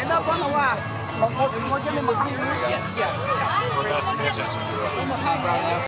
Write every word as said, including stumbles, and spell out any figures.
那帮的话，我我我这边没有。